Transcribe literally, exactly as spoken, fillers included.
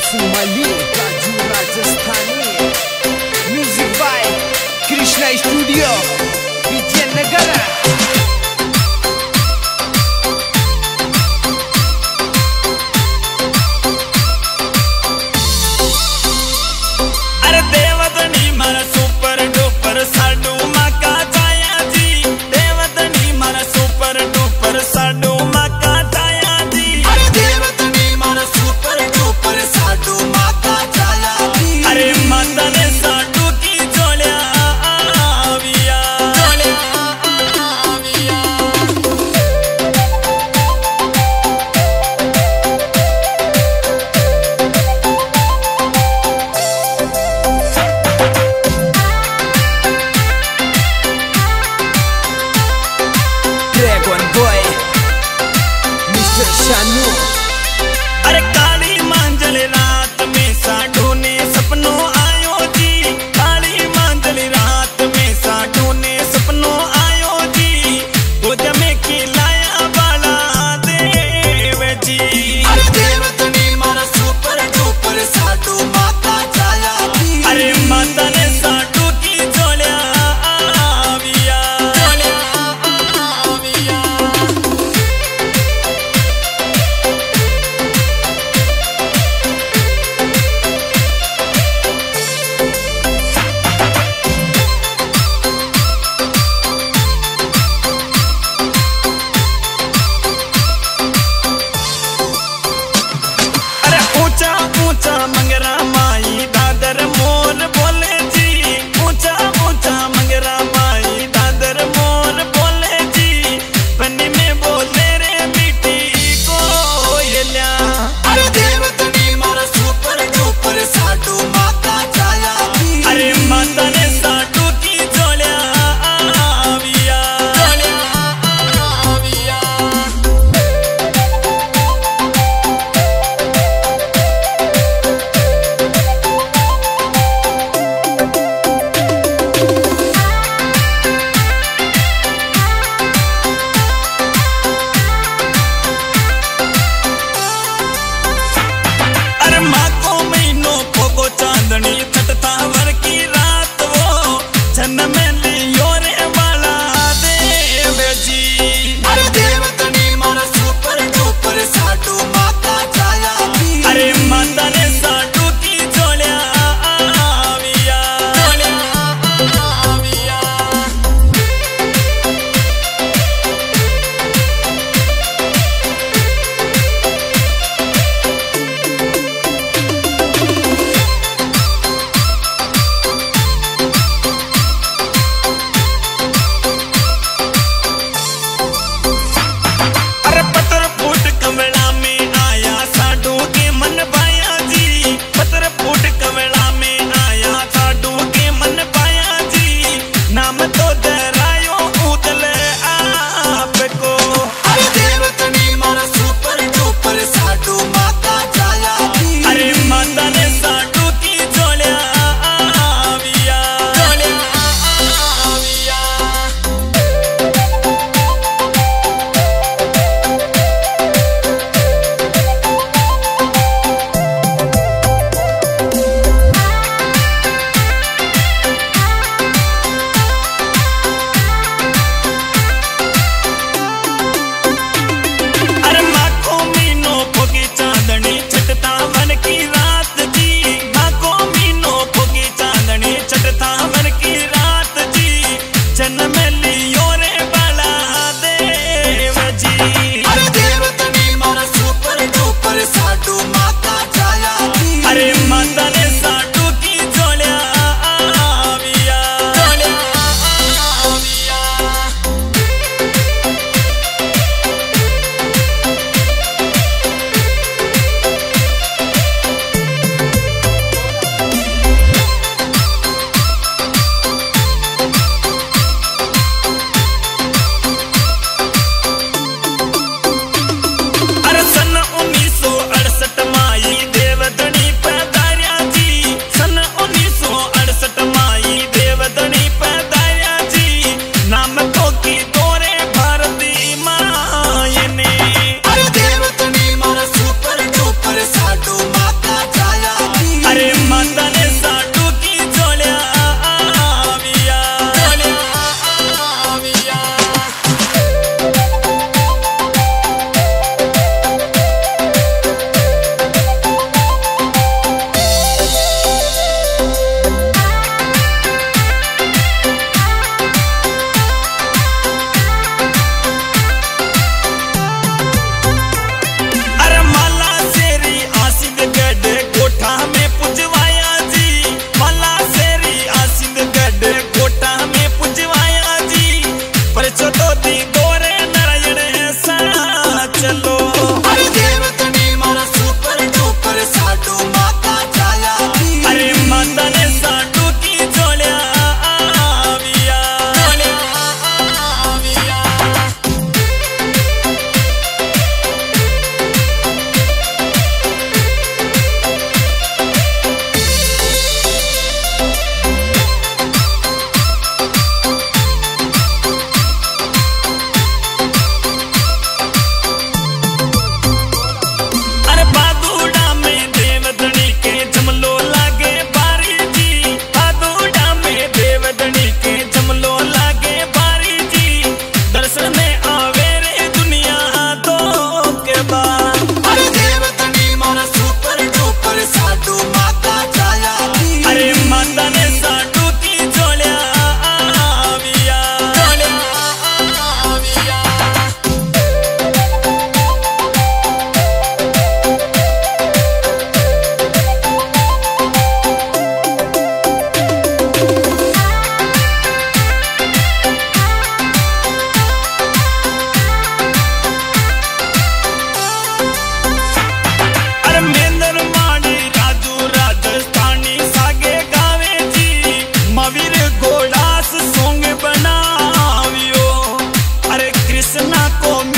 सुमली काजू Rajasthani music by Krishna studio Vijaynagar. अरे काली मांझल रात में साढ़ू ने सपनों आयो जी, काली मांझल रात में साढ़ू ने सपनों आयो जी, वो जमे की लाया बाला देव जी। अरे देवतनी मारा सुपर डुपर साढ़ू माता जाया जी। अरे माता ने साढ़ू की जोड़िया आविया, जोड़िया आविया। ऊंचा ऊंचा मंगरा माई दादर मोर बोले जी, ऊंचा ऊंचा मंगरा माई दादर मोर बोले जी, पन्नी में बोले रे मिट्टी कोयला। अरे देवतनी मारा सुपर डुपर साढ़ू माता जाया जी। अरे माता ने साढ़ू की जोड़िया आविया, जोड़िया आविया। कृष्णा को